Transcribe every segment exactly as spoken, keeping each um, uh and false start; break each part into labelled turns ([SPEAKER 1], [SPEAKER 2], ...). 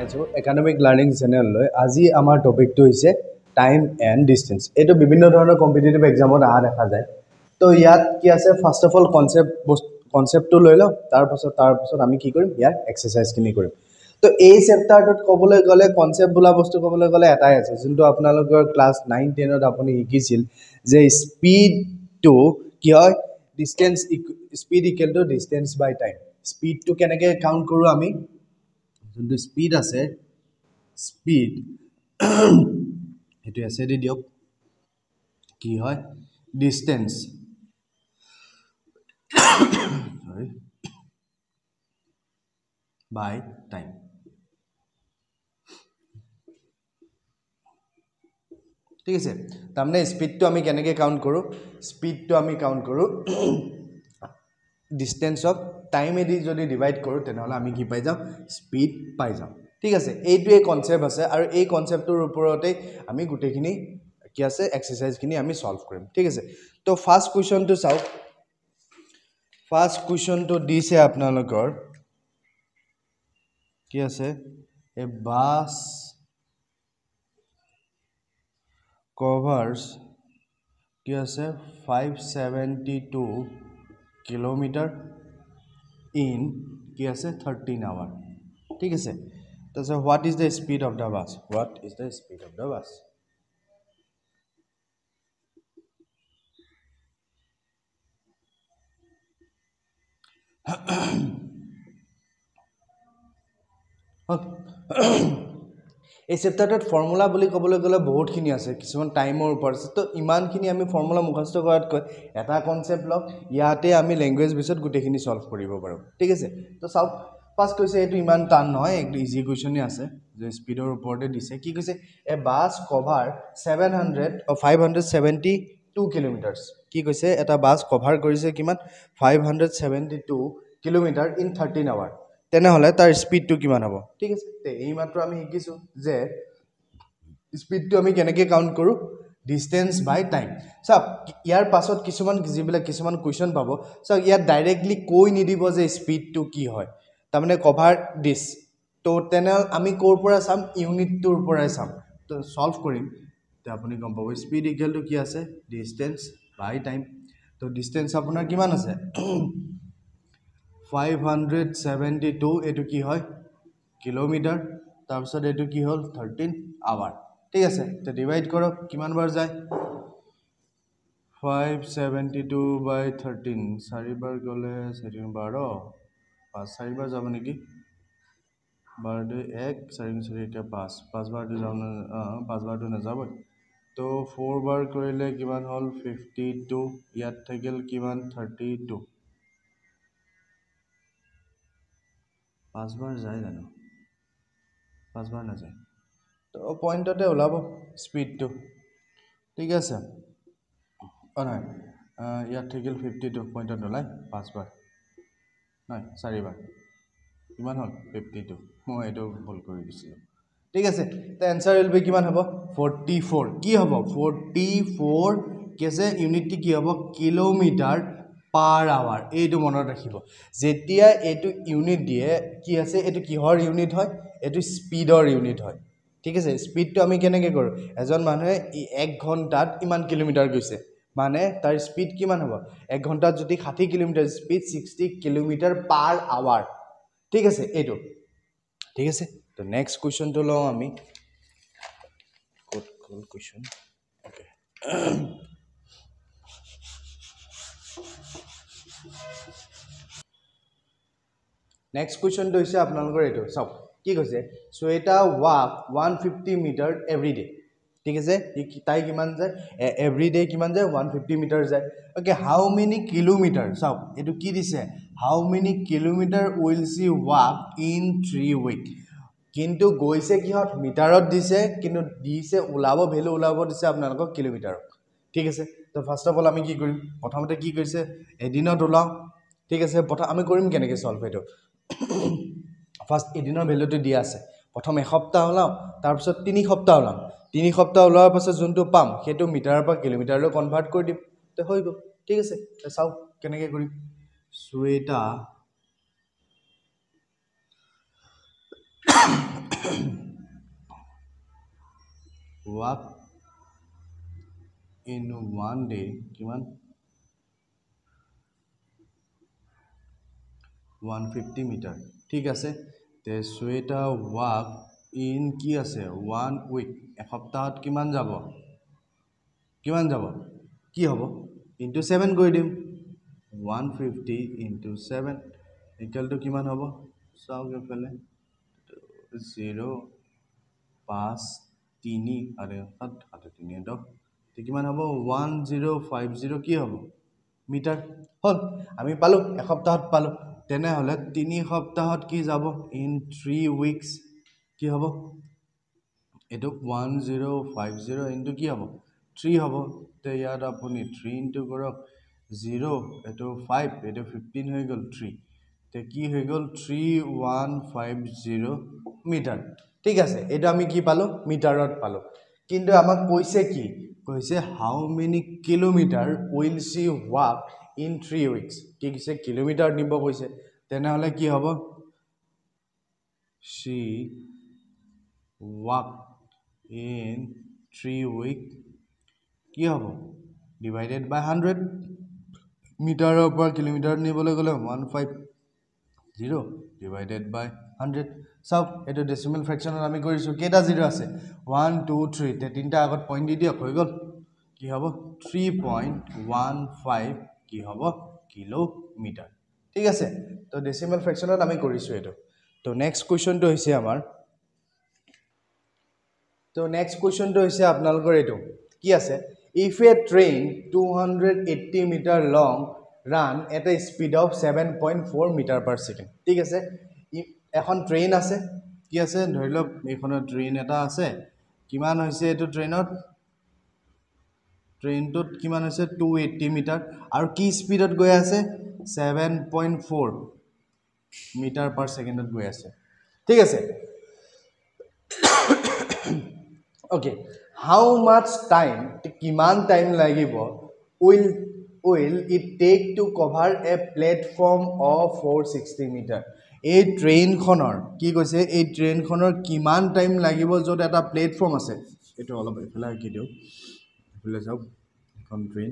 [SPEAKER 1] আছো academic learning চেনেললৈ আজি আমাৰ টপিকটো হৈছে টাইম এণ্ড ডিসটেন্স এটো বিভিন্ন ধৰণৰ কম্পিটিটিভ এক্সামত আহা দেখা যায় তো ইয়াত কি আছে ফাৰ্স্ট অফ অল কনসেপ্ট কনসেপ্টটো লৈ লও তাৰ পাছত তাৰ পাছত আমি কি কৰিম ইয়াৰ এক্সাৰসাইজ কিনি কৰিম তো এই চেপ্টাৰটোত কবলৈ গলে কনসেপ্ট বুলা বস্তু কবলৈ গলে এটাই আছে যোনটো আপোনালোকৰ ক্লাস nine ten ত আপুনি শিকিছিল যে স্পিড টু কি হয় distance speed equal to distance by time speed টু কেনেকৈ কাউন্ট কৰো আমি যোনটো স্পিড আছে স্পিড এটো আছে দি দিওক কি হয় ডিসটেন্স সরি বাই টাইম ঠিক আছে তারমানে স্পিড তো আমি কেনেকৈ কাউন্ট কৰো স্পিড তো আমি কাউন্ট কৰো ডিসটেন্স অফ টাইম এদি যদি ডিভাইড কৰো তেনেহলে আমি কি পাই যাম স্পিড পাই যাম ঠিক আছে এইটোৱে কনসেপ্ট আছে আৰু এই কনসেপ্টৰ ওপৰতে আমি গুটেখিনি কি আছে এক্সারসাইজ কিনি আমি সলভ কৰিম ঠিক আছে তো ফার্স্ট কোৱেশ্চন তো চাও ফার্স্ট কোৱেশ্চন তো দিছে আপোনালোকৰ কি আছে এ বাস covers কি আছে five seventy-two কিলোমিটার in কি আছে thirteen hour ঠিক আছে তো so what is the speed of the bus what is the speed of the bus এই চেপ্টারটোত ফর্মুলা বুলি কবলৈ গলে বহুত খিনি আছে কিছুমান টাইমৰ ওপৰত আছে তো ইমান খিনি আমি ফর্মুলা মুখস্থ কৰাত কৈ এটা কনসেপ্ট লক ইয়াতে আমি ল্যাঙ্গুৱেজ বেসত গুটেখিনি সলভ কৰিব পাৰো ঠিক আছে তো চাও পাস কৈছে এটো ইমান টান নহয় একটু ইজি কোৱেশ্চনই আছে যে স্পিডৰ ওপৰতে দিছে কি কৈছে a bus cover seven hundred or five seventy-two kilometres কি কৈছে এটা বাস কভাৰ কৰিছে কিমান five seventy-two kilometre in thirteen hour তেনেহলে তাৰ স্পিডটো কিমান হ'ব ঠিক আছে তে এই মাত্ৰ আমি শিকিছো যে স্পিডটো আমি কেনেকৈ কাউন্ট কৰো ডিসটেন্স বাই টাইম সব ইয়াৰ পাছত কিছুমান জিবিলা কিছুমান কোৱেশ্চন পাবো সো ইয়াত ডাইৰেক্টলি কৈ নিদিব যে স্পিডটো কি হয় তাৰমানে কভাৰ দিস তো তেনেহলে আমি কোৰ পৰা চাম ইউনিটটোৰ পৰাই চাম তো সলভ কৰিম তে আপুনি গম পাব স্পিড ইকুৱেল টু কি আছে ডিসটেন্স বাই টাইম তো ডিসটেন্স আপোনাৰ কিমান আছে five seventy-two এটো কি হয় কিলোমিটার তাৰ পিছত এটো কি হল thirteen আৱাৰ ঠিক আছে তো ডিভাইড কৰক কিমান বাৰ যায় five seventy-two by thirteen চাৰি বাৰ গলে thirteen twelve পাঁচ চাৰি বাৰ যাব নেকি বাৰ দুই এক চাৰি চাৰি এটা পাঁচ পাঁচ বাৰ দুই যাব পাঁচ বাৰ দুই নাযাব তো four বাৰ কৰিলে কিমান হল fifty-two ইয়াত থাকিল কিমান thirty-two পাঁচ বাৰ যায় জানো পাঁচ বাৰ না যায় তো পয়েন্টতে ওলাব স্পিডটো ঠিক আছে অ নাই ইয়াত থাকিল fifty-two পয়েন্টত ওলাই পাঁচ বাৰ নাই চাৰি বাৰ কিমান হল fifty-two মই এটো ভুল কৰি দিছিলো ঠিক আছে তো आंसर উইল বি কিমান হ'ব forty-four কি হ'ব forty-four কেছে ইউনিটটি কি হ'ব কিলোমিটাৰ পাৰ আৱাৰ এইটো মনত ৰাখিব যেতিয়া এটো ইউনিট দিয়ে কি আছে এটো কিহৰ ইউনিট হয় এটো স্পিডৰ ইউনিট হয় ঠিক আছে স্পিডটো আমি কেনেকৈ কৰো এজন মানুহে এক ঘন্টাত ইমান কিলোমিটাৰ গৈছে মানে তাৰ স্পিড কিমান হ'ব এক ঘন্টাত যদি ষাঠি kilometre speed sixty kilometre per hour ঠিক আছে এটো ঠিক আছে তো নেক্সট কোৱেশ্চন তো লও আমি code code question okay next question তো হৈছে আপোনালোকৰ এটো সব কি কৈছে সো এটা walk one fifty metre every day ঠিক আছে তাই কিমান যায় এভৰি ডে কিমান যায় one fifty মিটাৰ যায় ওকে হাউ মেনি কিলোমিটাৰ সব এটো কি দিছে how many kilometre will she walk in three week কিন্তু গৈছে কিহত মিটাৰত দিছে কিন্তু দিছে ওলাব ভ্যালু ওলাব দিছে আপোনালোকক কিলোমিটাৰত ঠিক আছে তো ফার্স্ট অফ অল আমি কি কৰিম প্ৰথমতে কি কৈছে এদিনত ওলাও ঠিক আছে প্ৰথম আমি কৰিম কেনেকৈ সলভ এটো ফার্স্ট এদিনৰ ভ্যালুটো দিয়া আছে প্ৰথম এক সপ্তাহ ওলাও তাৰ পিছত তিনি সপ্তাহ ওলাম তিনি সপ্তাহ ওলোৱাৰ পাছত যোনটো পাম সেইটো মিটাৰৰ পৰা কিলোমিটাৰলৈ কনভাৰ্ট কৰি দিম তে হৈ গল ঠিক আছে তে চাও কেনেকৈ কৰিম সো এটা walk in one day কিমান one hundred fifty মিটাৰ ঠিক আছে তে শ্বেতা walk in কি আছে one week এসপ্তাহত কিমান যাব কিমান যাব কি হ'ব into seven কৰি দিম one hundred fifty into seven equal to কিমান হ'ব চাওক এফালে zero পাঁচ তিনি আৰু সাত সাত তিনি দহ তে কিমান হ'ব one thousand fifty কি হ'ব মিটাৰ হল আমি পালো এসপ্তাহত পালো তেনে হলে তিনি সপ্তাহত কি যাব in three weeks কি হ'ব এটো one thousand fifty into কি হ'ব three হ'ব তে ইয়াত আপুনি three into কৰক zero এটো five এটো fifteen হৈ গল three তে কি হৈ গল three thousand one hundred fifty metre ঠিক আছে এটা আমি কি পালো মিটাৰত পালো কিন্তু আমাক কৈছে কি কৈছে how many kilometer will she walk in three weeks কি কৈছে কিলোমিটাৰ নিব কৈছে তেনে হলে কি হ'ব she walk in three weeks কি হ'ব divided by one hundred মিটাৰৰ পৰা কিলোমিটাৰ নিবলৈ গলে one hundred fifty divided by one hundred সব এটো ডেসিমেল ফ্র্যাকশনত আমি কৰিছো কেটা জিরো আছে one two three তে তিনটা আগত পয়েন্ট দি দিয়ক হৈ গল কি হ'ব three point one five কি হ'ব কিলোমিটাৰ ঠিক আছে তো ডেসিমেল ফ্র্যাকশনত আমি কৰিছো এটো তো নেক্সট কোৱেশ্চনটো হৈছে আমাৰ তো নেক্সট কোৱেশ্চনটো হৈছে আপোনালোকৰ এটো কি আছে if a train two hundred eighty meter long run at a speed of seven point four meter per second ঠিক আছে এখন ট্ৰেইন আছে কি আছে ধৰি লওক এইখনৰ ট্ৰেইন এটা আছে কিমান হৈছে এটো ট্ৰেইনত ট্ৰেইনটোত কিমান হৈছে two hundred eighty মিটাৰ আৰু কি স্পিডত গৈ আছে seven point four metre per সেকেন্ডত গৈ আছে ঠিক আছে okay how much time কিমান টাইম লাগিব will will it take to cover a platform of four hundred sixty meter এই ট্ৰেইন খনৰ কি কৈছে এই ট্ৰেইন খনৰ কিমান টাইম লাগিব যত এটা প্লেটফৰ্ম আছে এটো অলপ এফালে কি দিও এফালে যাও এখন ট্ৰেইন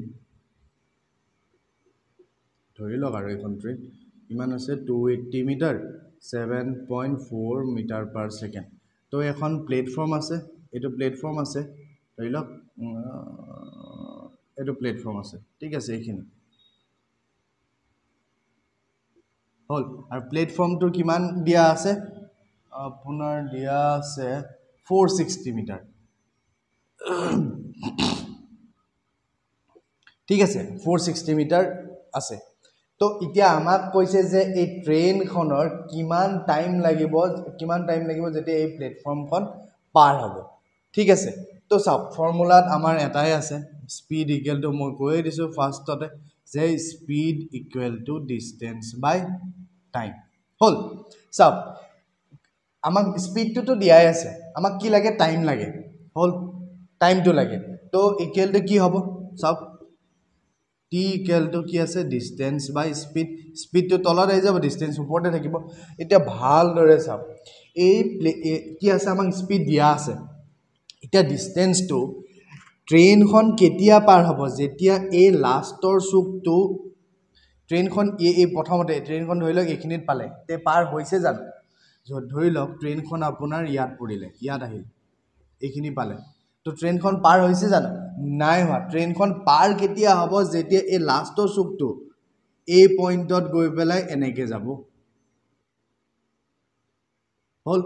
[SPEAKER 1] ধৰি লওক আৰু এখন ট্ৰেইন কিমান আছে two hundred eighty metre seven point four metre per second তো এখন প্লেটফৰ্ম আছে এটো প্লেটফৰ্ম আছে ধৰি লওক এটো প্লেটফৰ্ম আছে ঠিক আছে এইখিনি হল আৰু প্লেটফৰ্মটো কিমান দিয়া আছে আপোনাৰ দিয়া আছে four hundred sixty মিটাৰ ঠিক আছে four hundred sixty মিটাৰ আছে তো এতিয়া আমাক কৈছে যে এই ট্ৰেইন খনৰ কিমান টাইম লাগিব কিমান টাইম লাগিব যেতে এই প্লেটফৰ্মখন পাৰ হ'ব ঠিক আছে তো সব ফৰ্মুলাত আমাৰ এটাই আছে স্পিড ইকুৱেল টু মই কৈ দিছো ফাৰ্ষ্টতে যে speed equal to distance by time হল সব আমাক স্পিডটো তো দিয়াই আছে আমাক কি লাগে টাইম লাগে হল টাইমটো লাগে তো ইকুৱেল টু কি হ'ব সব t ইকুৱেল টু কি আছে ডিসটেন্স বাই স্পিড স্পিড তো তলত আহি যাব ডিসটেন্স ওপৰতে থাকিব এটা ভাল দৰে সব এই কি আছে আমাক স্পিড দিয়া আছে এটা ডিসটেন্স টু ট্ৰেইনখন কেতিয়া পাৰ হ'ব যেতিয়া এই লাষ্টৰ চুকটো ট্ৰেইনখন এই এই প্ৰথমতে ট্ৰেইনখন ধৰি লওক এখিনিত পালে তে পাৰ হৈছে জানো ধৰি লওক ট্ৰেইনখন আপোনাৰ ইয়াত পৰিলে ইয়াত আহিল এখিনি পালে তো ট্ৰেইনখন পাৰ হৈছে জানো নাই হোৱা ট্ৰেইনখন পাৰ কেতিয়া হ'ব যেতিয়া এই লাষ্টৰ চুকটো এই পইণ্টত গৈ পেলাই এনেকে যাব হল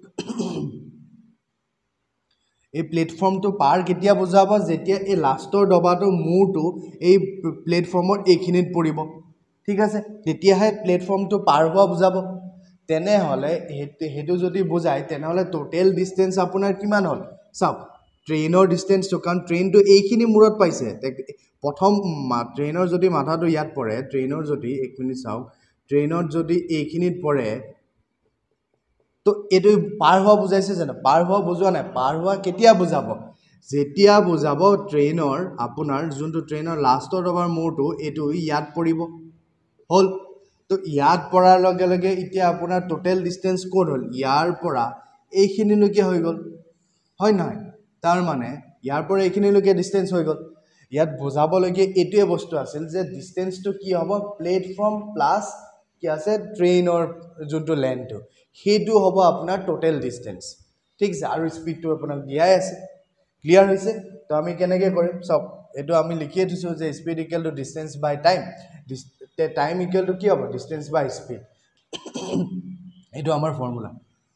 [SPEAKER 1] এই প্লেটফৰ্মটো পাৰ কেতিয়া বুজাব যেতিয়া এই লাষ্টৰ ডবাটো মূৰটো এই প্লেটফৰ্মৰ এখিনিত পৰিব ঠিক আছে তেতিয়াহে প্লেটফৰ্মটো পাৰ হোৱা বুজাব তেনে হলে হেতু যদি বুজায় তেনে হলে টোটাল ডিসটেন্স আপোনাৰ কিমান হল চাওক ট্ৰেইনৰ ডিসটেন্সটো কাৰণ ট্ৰেইনটো এইখিনি মূৰত পাইছে প্ৰথম ট্ৰেইনৰ যদি মাথাটো ইয়াত পৰে ট্ৰেইনৰ যদি এক মিনিট চাওক ট্ৰেইনৰ যদি এইখিনিত পৰে তো এটো পাৰ হোৱা বুজাইছে জানো পাৰ হোৱা বুজোৱা নাই পাৰ হোৱা কেতিয়া বুজাব যেতিয়া বুজাব ট্ৰেইনৰ আপোনাৰ যোনটো ট্ৰেইনৰ লাষ্টৰ ডবাৰ মূৰটো এটো ইয়াত পৰিব হল তো ইয়াত পৰাৰ লগে লগে এতিয়া আপোনাৰ টোটাল ডিসটেন্স কোড হল ইয়াৰ পৰা এইখিনিলৈকে হৈ গ'ল হয় নহয় তাৰ মানে ইয়াৰ পৰা এইখিনিলৈকে ডিসটেন্স হৈ গ'ল ইয়াত বুজাবলগীয়া এইটোৱে বস্তু আছিল যে ডিসটেন্সটো কি হ'ব প্লেটফৰ্ম প্লাস কি আছে ট্ৰেইনৰ যোনটো লেন্থটো সেইটো হ'ব আপোনাৰ টোটাল ডিসটেন্স ঠিক আছে আৰু স্পিডটো আপোনাক দিয়াই আছে ক্লিয়াৰ হৈছে তো আমি কেনেকৈ কৰিম সব এটো আমি লিখিয়ে দিছো যে speed equal to distance by time time equal to কি হ'ব ডিসটেন্স বাই স্পিড এটো আমাৰ ফৰ্মুলা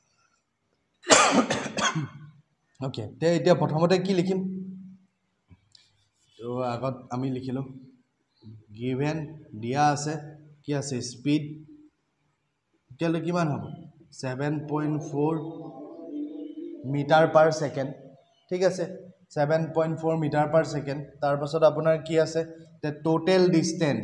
[SPEAKER 1] ওকে তে এতিয়া প্ৰথমতে কি লিখিম তো আগত আমি লিখিলো গিভেন দিয়া আছে কি আছে স্পিড ইকুৱেল টু কিমান হ'ব seven point four metre per second ঠিক আছে seven point four metre per second তাৰ পাছত আপোনাৰ কি আছে তে total distance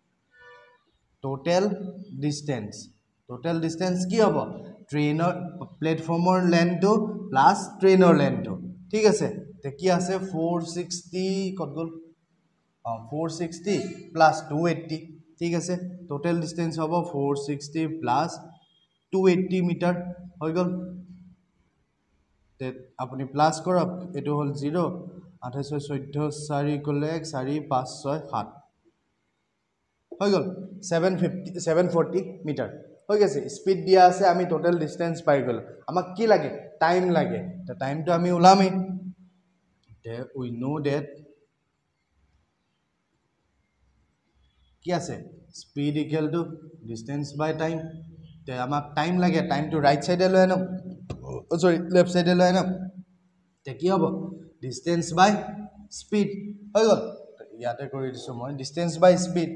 [SPEAKER 1] total distance total distance কি হ'ব ট্ৰেইনৰ প্লেটফৰ্মৰ লেন্থটো প্লাস ট্ৰেইনৰ লেন্থটো ঠিক আছে তে কি আছে four sixty কত গল four sixty plus two eighty ঠিক আছে টোটাল ডিসটেন্স হ'ব four sixty plus two eighty metre হৈ গল তে আপুনি প্লাস কৰক এটো হল zero twenty-eight fourteen চাৰি কলে চাৰি পাঁচ ছয় সাত হৈ গল seven fifty seven forty metre হৈ গেছে স্পিড দিয়া আছে আমি টোটাল ডিসটেন্স পাই গল আমাক কি লাগে টাইম লাগে তে টাইমটো আমি উলামে তে উই নো দ্যাট কি আছে speed equal to distance by time তে আমাক টাইম লাগে টাইমটো ৰাইট সাইডে লৈ আনো সৰি লেফট সাইডে লৈ আনো তে কি হ'ব ডিসটেন্স বাই স্পিড হৈ গল ইয়াতে কৰি দিছো মই ডিসটেন্স বাই স্পিড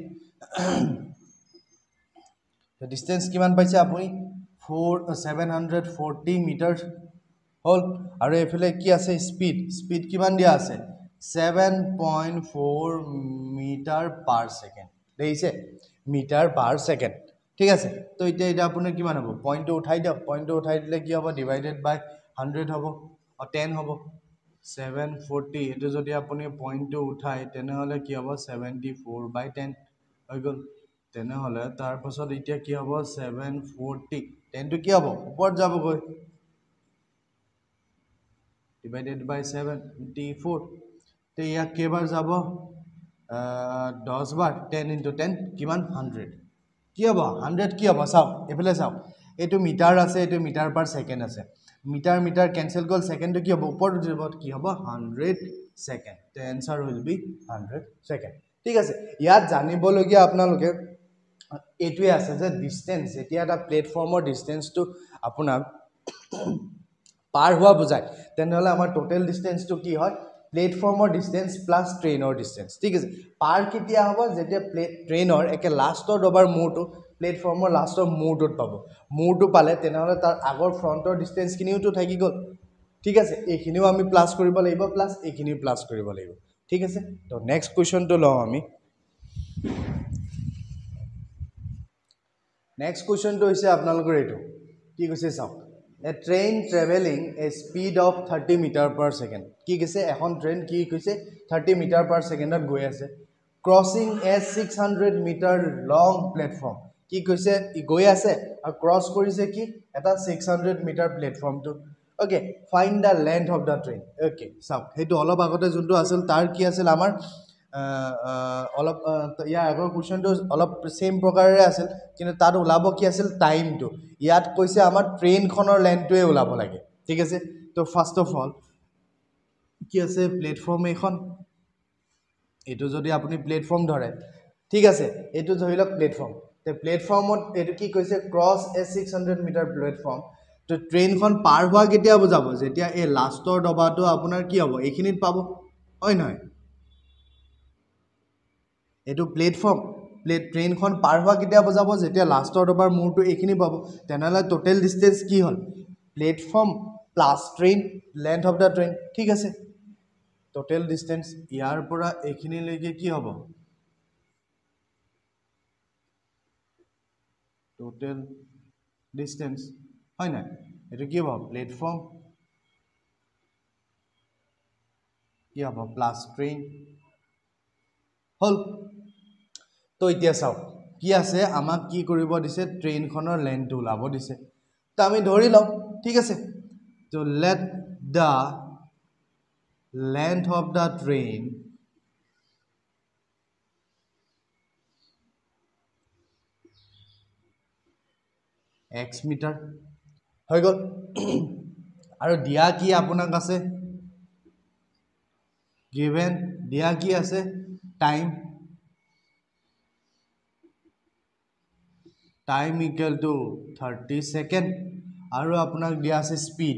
[SPEAKER 1] তে ডিসটেন্স কিমান পাইছে আপুনি four seven forty মিটাৰ হল আৰু এফালে কি আছে স্পিড স্পিড কিমান দিয়া আছে seven point four metre per second দেইছে মিটাৰ পাৰ সেকেন্ড ঠিক আছে তো এটা এটা আপোনাৰ কিমান হ'ব পইণ্টটো উঠাই দিয়ক পইণ্টটো উঠাই দিলে কি হ'ব ডিভাইডেড বাই one hundred হ'ব আৰু ten হ'ব seven forty এটো যদি আপুনি পইণ্টটো উঠাই তেনে হলে কি হ'ব seventy-four by ten হৈ গল তেনে হলে তাৰ পাছত এতিয়া কি হ'ব seven forty ten টো কি হ'ব ওপৰত যাব গৈ ডিভাইডেড বাই seventy-four তে ইয়া কেবাৰ যাব ten বাৰ ten into ten কিমান one hundred কি হ'ব one hundred কি হ'ব চাও এফালে চাও এটো মিটাৰ আছে এটো মিটাৰ পাৰ সেকেন্ড আছে মিটাৰ মিটাৰ ক্যান্সেল গল সেকেন্ড কি হ'ব ওপৰত যাব কি হ'ব one hundred সেকেন্ড তে answer will be one hundred second ঠিক আছে ইয়াত জানিবলগীয়া আপোনালোকে এটোৱে আছে যে ডিসটেন্স যেতিয়া এটা প্লেটফৰ্মৰ ডিসটেন্সটো আপোনাৰ পাৰ হোৱা বুজায় তেনহলে আমাৰ টোটাল ডিসটেন্সটো কি হয় প্লেটফৰ্মৰ ডিসটেন্স প্লাস ট্ৰেইনৰ ডিসটেন্স ঠিক আছে পাৰ কেতিয়া হ'ব যেতিয়া ট্ৰেইনৰ একে লাষ্টৰ ডবাৰ মূৰটো প্লেটফৰ্মৰ লাষ্টৰ মূৰটোত পাব মূৰটো পালে তেনহলে তাৰ আগৰ ফ্ৰন্টৰ ডিসটেন্স কিনিওটো থাকি গল ঠিক আছে এইখিনিও আমি প্লাস কৰিব লাগিব প্লাস এইখিনিও প্লাস কৰিব লাগিব ঠিক আছে তো নেক্সট কোৱেশ্চনটো লও আমি নেক্সট কোৱেশ্চনটো হৈছে আপোনালোকৰ এটো কি কৈছে চাওক a train traveling a speed of thirty meter per second কি কৈছে এখন ট্ৰেইন কি কৈছে thirty meter per second ত গৈ আছে crossing a six hundred meter long platform কি কৈছে ই গৈ আছে আৰু ক্ৰস কৰিছে কি এটা six hundred meter প্লেটফৰ্ম টো okay find the length of the train okay চাওক হেতু অলপ আগতে যোনটো আছিল তাৰ কি আছিল আমাৰ অলপ ইয়া আগৰ কোৱেশ্চনটো অলপ সেম প্ৰকাৰৰে আছিল কিন্তু তাত ওলাব কি আছিল টাইমটো ইয়াত কৈছে আমাৰ ট্ৰেইনখনৰ লেন্থটোৱে ওলাব লাগে ঠিক আছে তো ফাৰ্স্ট অফ অল কি আছে প্লেটফৰ্ম এখন এটো যদি আপুনি প্লেটফৰ্ম ধৰে ঠিক আছে এটো ধৰিলক প্লেটফৰ্ম তে প্লেটফৰ্মত এটো কি কৈছে cross a six hundred metre platform তো ট্ৰেইনখন পাৰ হোৱা কেতিয়া বুজাব যেতিয়া এই লাষ্টৰ ডবাটো আপোনাৰ কি হ'ব এইখিনিত পাব হয় নহয় এটো প্লেটফৰ্ম প্লেট ট্ৰেইনখন পাৰ হোৱা কেতিয়া বুজাব যেতিয়া লাষ্টৰ ডবাৰ মূৰটো এইখিনি পাব তেনহলে টোটাল ডিসটেন্স কি হ'ল platform plus train length of the train ঠিক আছে টোটাল ডিসটেন্স ইয়াৰ পৰা এইখিনি লৈকে কি হ'ব টোটাল ডিসটেন্স হয় না এটো কি হ'ব প্লেটফৰ্ম কি হ'ব প্লাস ট্ৰেইন হল তো এতিয়া চাও কি আছে আমাক কি কৰিব দিছে ট্ৰেইনখনৰ লেন্থটো লাভ দিছে তো আমি ধৰি লও ঠিক আছে So let the length of the train x meter হৈ গল আৰু দিয়া কি আপোনাক আছে given দিয়া কি আছে time time equal to thirty second আৰু আপোনাক দিয়া আছে speed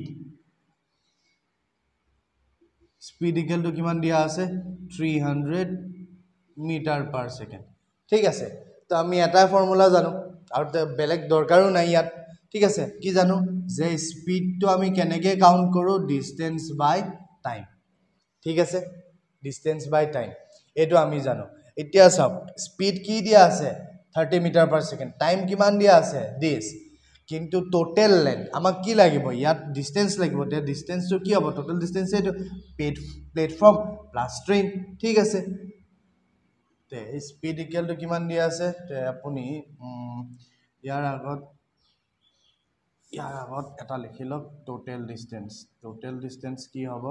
[SPEAKER 1] speed equal to কিমান দিয়া আছে three hundred meter per second ঠিক আছে তো আমি এটা ফৰ্মুলা জানো আৰু বেলেগ দৰকাৰো নাই ইয়াত ঠিক আছে কি জানো যে স্পিড তো আমি কেনেকৈ কাউন্ট কৰো ডিসটেন্স বাই টাইম ঠিক আছে ডিসটেন্স বাই টাইম এটো আমি জানো এতিয়া সব স্পিড কি দিয়া আছে thirty meter per second time কিমান দিয়া আছে this কিন্তু টোটাল লেন্থ আমাক কি লাগিব ইয়াত ডিসটেন্স লাগিব তে ডিসটেন্স তো কি হ'ব টোটাল ডিসটেন্স এটো প্লেটফর্ম প্লাস ট্রেন ঠিক আছে তে স্পিড ইকুয়াল টু কিমান দিয়া আছে তে আপুনি ইয়াৰ আগত ইয়াৰ আগত এটা লিখি লওক টোটাল ডিসটেন্স টোটাল ডিসটেন্স কি হ'ব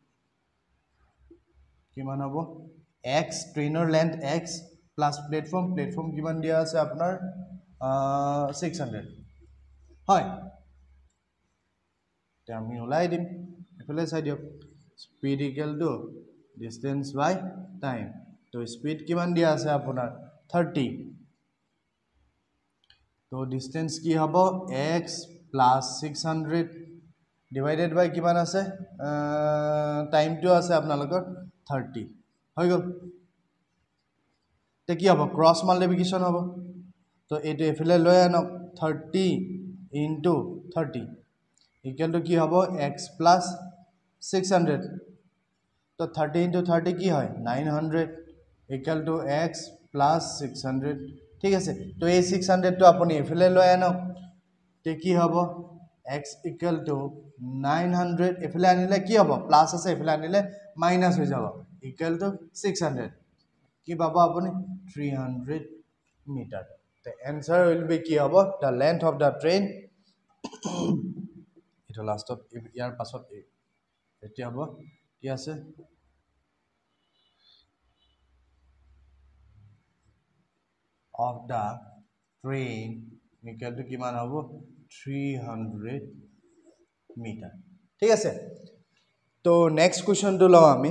[SPEAKER 1] কিমান হ'ব x ট্ৰেইনৰ length x plus platform platform কিমান দিয়া আছে আপোনাৰ six hundred হয় তে আমি ওলাই দিম এফালে চাই দিওক speed equal to distance by time তো স্পিড কিমান দিয়া আছে আপোনাৰ thirty তো ডিসটেন্স কি হ'ব x plus six hundred divided by কিমান আছে টাইম টু আছে আপোনালোকৰ thirty হৈ গল তে কি হ'ব ক্রস মাল্টিপ্লিকেশন হ'ব তো এটো এফালে লৈ আনক thirty into thirty equal to কি হ'ব x plus six hundred তো thirty into thirty কি হয় nine hundred equal to x plus six hundred ঠিক আছে তো এই six hundred তো আপুনি এফালে লৈ আনক তে কি হ'ব x equal to nine hundred এফালে আনিলে কি হ'ব প্লাস আছে এফালে আনিলে মাইনাস হৈ যাব equal to six hundred কি পাবো আপুনি three hundred meter the answer will be কি হ'ব the length of the train এটা লাষ্টত ইয়াৰ পাছত এতিয়া হ'ব কি আছে of the train equal to কিমান হ'ব three hundred meter ঠিক আছে তো নেক্সট কোৱেশ্চন তো লও আমি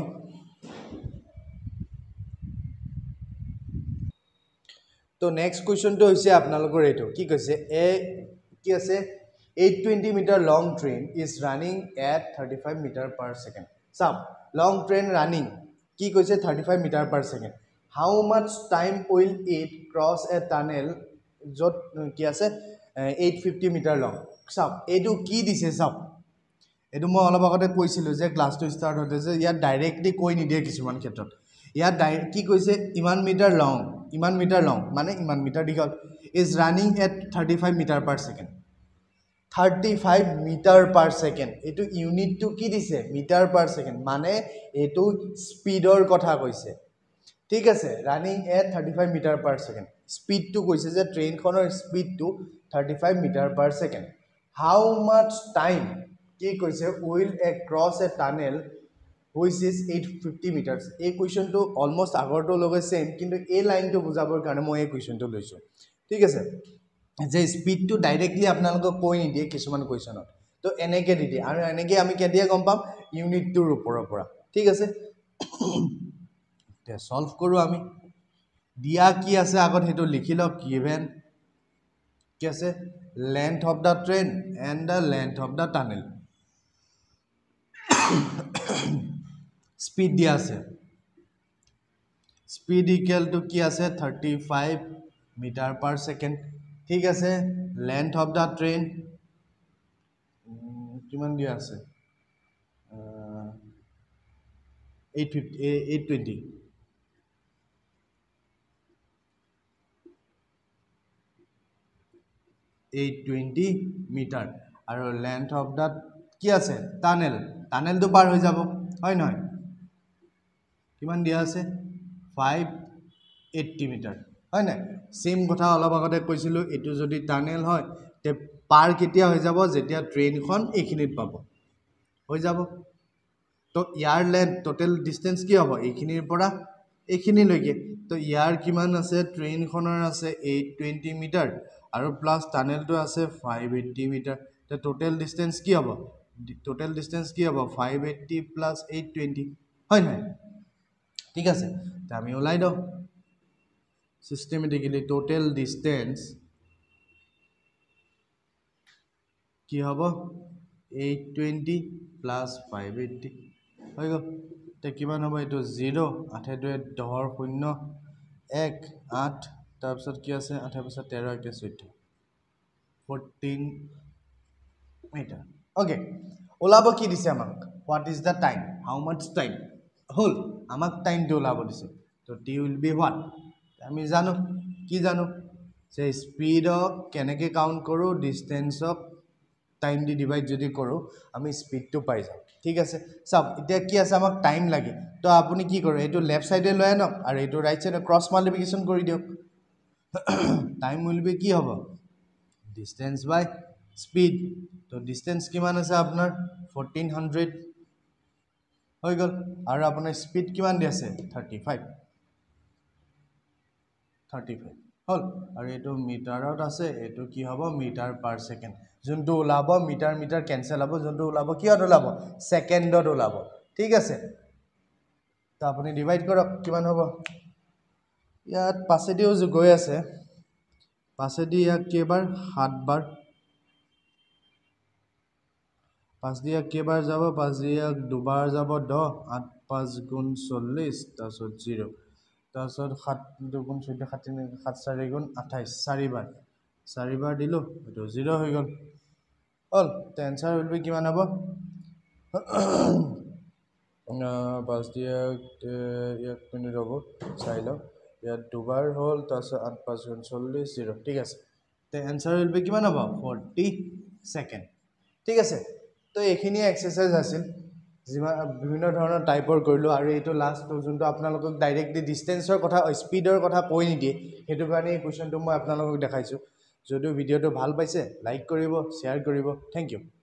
[SPEAKER 1] তো নেক্সট কোৱেশ্চন তো হৈছে আপোনালোকৰ এটো কি কৈছে এ কি আছে eight hundred twenty meter long train is running at thirty-five meter per second sub long train running কি কৈছে thirty-five meter per second how much time will it cross a tunnel jot কি আছে eight hundred fifty meter long sub এটো কি দিছে sub এটো মই অলপ আগতে কৈছিলো যে ক্লাস টু স্টার্ট হতে যে ইয়া ডাইরেক্টলি কই নি দিয়ে কিছুমান ক্ষেত্ৰত ইয়া কি কৈছে ইমান মিটাৰ লং ইমান মিটাৰ লং মানে ইমান মিটাৰ দীঘল is running at thirty-five meter per second thirty-five meter per second এটো ইউনিট টু কি দিছে মিটাৰ per second মানে এটো স্পিডৰ কথা কৈছে ঠিক আছে running at thirty-five meter per second speed to কৈছে যে ট্ৰেইন খনৰ স্পিড টু thirty-five meter per second how much time কি কৈছে will across a tunnel which is eight hundred fifty meters এই কোৱেশ্চন টু অলমোস্ট আগৰটো লগে সেম কিন্তু এই লাইনটো বুজাবৰ কাৰণে মই এই কোৱেশ্চন টু লৈছো ঠিক আছে যে স্পিড টু ডাইৰেক্টলি আপোনালোকক কৈ নি দিয়ে কিছুমান কোৱেশ্চনত তো এনেকে দি দিয়ে আৰু এনেকে আমি কেতিয়া গম পাম ইউনিট টুৰ ওপৰৰ পৰা ঠিক আছে তে সলভ কৰো আমি দিয়া কি আছে আগত হেতু লিখি লওক given কি আছে length of the train and the length of the tunnel speed দিয়া আছে speed equal to কি আছে thirty-five meter per second ঠিক আছে length of the train কিমান দিয়া আছে eight fifty eight twenty eight twenty meter আৰু length of the কি আছে tunnel tunnel তো পাৰ হৈ যাব হয় নহয় কিমান দিয়া আছে five eighty meter হয় না সেম কথা অলপ আগতে কৈছিলো এটো যদি টানেল হয় তে পাৰ কেতিয়া হৈ যাব যেতিয়া ট্ৰেইনখন এখিনিত পাব হৈ যাব তো ইয়াৰ লেন্থ টোটেল ডিস্টেন্স কি হ'ব এইখিনিৰ পৰা এইখিনিলৈকে তো ইয়াৰ কিমান আছে ট্ৰেইনখনৰ আছে eight twenty মিটাৰ আৰু প্লাস টানেলটো আছে five eighty মিটাৰ তো টোটেল ডিস্টেন্স কি হ'ব টোটেল ডিস্টেন্স কি হ'ব five eighty plus eight twenty হয় নাই ঠিক আছে তো আমি ওলাই দাও সিস্টেমেটিক্যালি টোটেল ডিস্টেন্স কি হ'ব eight twenty plus five eighty হৈ গ'ল তে কিমান হ'ব এটো zero eight দুই দহৰ শূন্য এক আঠ তাৰ পিছত কি আছে আঠ পিছত তেৰ এক চৈধ্য fourteen মিটাৰ ওকে ওলাব কি দিছে আমাক what is the time how much time হল আমাক টাইমটো ওলাব দিছে তো টি উইল বি হোৱাট আমি জানো কি জানো যে স্পিডক কেনেকৈ কাউন্ট কৰো ডিস্টেন্সক টাইম দি ডিভাইড যদি কৰো আমি স্পিডটো পাই যাম ঠিক আছে সব এতিয়া কি আছে আমাক টাইম লাগে তো আপুনি কি কৰে এটো লেফট সাইডে লৈ আনক আৰু এটো ৰাইট সাইডে ক্ৰস মাল্টিপ্লিকেশন কৰি দিয়ক টাইম উইল বি কি হ'ব ডিস্টেন্স বাই স্পিড তো ডিস্টেন্স কিমান আছে আপোনাৰ fourteen hundred হৈ গল আৰু আপোনাৰ স্পিড কিমান দি আছে thirty-five thirty-five হল আৰু এটো মিটাৰত আছে এটো কি হ'ব মিটাৰ পাৰ সেকেন্ড যোনটো ওলাব মিটাৰ মিটাৰ কেনসেল হ'ব যোনটো ওলাব কিহত ওলাব সেকেন্ডত ওলাব ঠিক আছে তো আপুনি ডিভাইড কৰক কিমান হ'ব ইয়াত পাছেদিও গৈ আছে পাছেদি ইয়াক কেবাৰ সাত বাৰ পাঁচ দিয়া কেবাৰ যাব পাঁচ দিয়া দুবাৰ যাব দহ আঠ পাঁচ গুণ চল্লিশ তাৰপিছত জিৰ' তাৰপিছত সাত দুগুণ চৈধ্য সাত তিনি সাত চাৰি গুণ আঠাইছ চাৰিবাৰ চাৰিবাৰ দিলো এইটো জিৰ' হৈ গ'ল অল তে এনসাৰ উইল বি কিমান হ'ব পাঁচ দিয়া এক মিনিট হ'ব চাই লওক ইয়াত দুবাৰ হ'ল তাৰপিছত আঠ পাঁচ গুণ চল্লিছ জিৰ' ঠিক আছে তে এনসাৰ উইল বি কিমান হ'ব forty সেকেন্ড ঠিক আছে তো এইখিনি এক্সাৰসাইজ আছিল যিমান বিভিন্ন ধৰণৰ টাইপৰ কৰিলো আৰু এইটো লাষ্ট যোনটো আপোনালোকক ডাইৰেক্টলি ডিস্টেন্সৰ কথা স্পিডৰ কথা কৈ নিদিয়ে হেতু কাৰণে এই কোৱেশ্চনটো মই আপোনালোকক দেখাইছো যদিও ভিডিওটো ভাল পাইছে লাইক কৰিব শ্বেয়াৰ কৰিব থ্যাংক ইউ